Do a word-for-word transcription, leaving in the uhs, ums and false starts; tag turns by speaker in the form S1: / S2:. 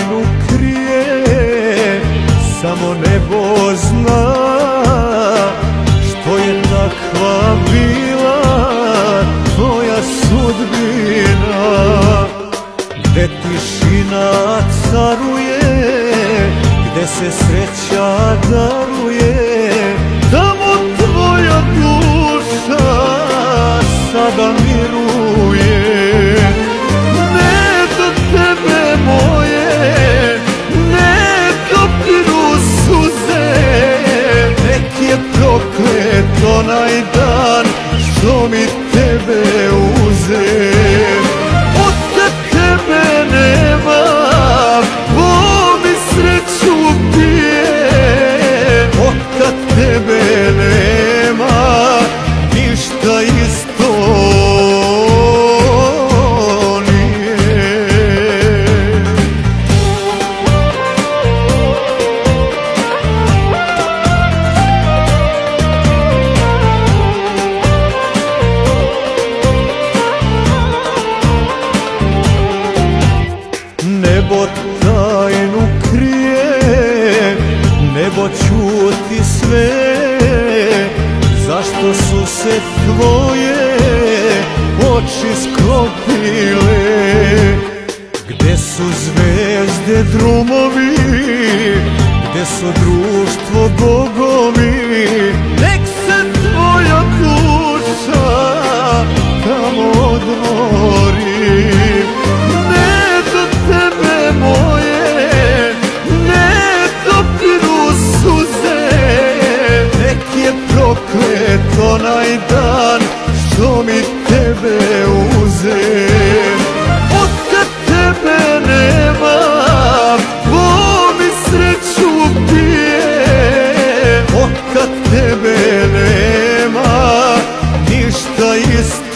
S1: tajnu krije, samo nebo zna što je takva bila tvoja sudbina. Gde tišina caruje, gde se sreća daruje, tamo tvoja duša sada miruje. Ne do tebe moje, ne dopiru suze, nek je proklet onaj dan što mi tebe uze. Od tebe nema, ko mi sreću pije, od tebe nema ništa isto nije. Nebo tajnu krije, nebo čuti sve, zašto su se tvoje oči sklopile? Gde su zvezde drumovi, gde su društvo bogovi, nek se tvoja duša tamo odmori. Ne do tebe moje, ne dopiru suze, nek je proklet onaj dan što mi tebe uze. Od tebe nema, ko mi sreću pije, od tebe nema ništa isto